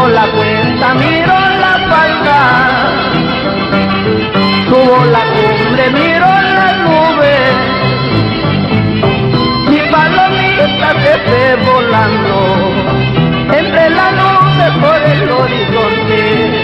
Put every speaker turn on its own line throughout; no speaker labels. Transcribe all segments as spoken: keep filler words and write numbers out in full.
Subo la cuesta, miro la falda, subo la cumbre, miro las nubes, mi palomita se esté volando entre las nubes por el horizonte.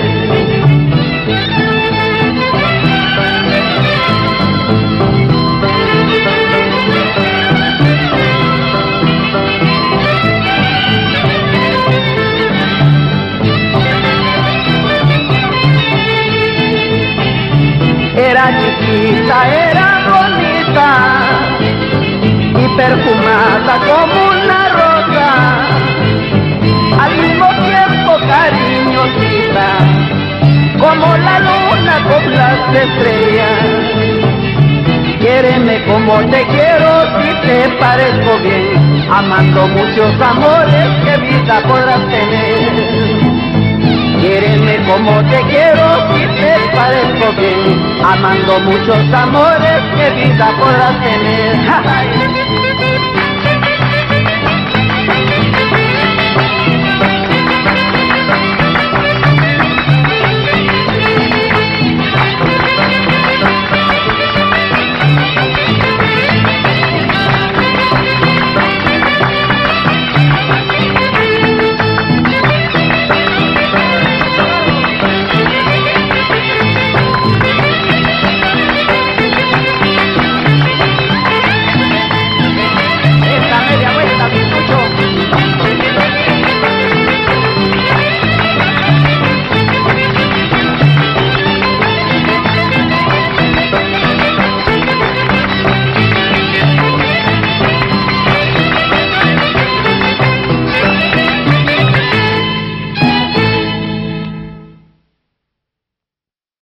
Era chiquita, era bonita y perfumada como una rosa, al mismo tiempo cariñosita, como la luna con las estrellas. Quiéreme como te quiero, si te parezco bien, amando muchos amores, ¿qué vida podrás tener? Quiéreme como te quiero, si te parezco bien, amando muchos amores, ¿qué vida podrás tener?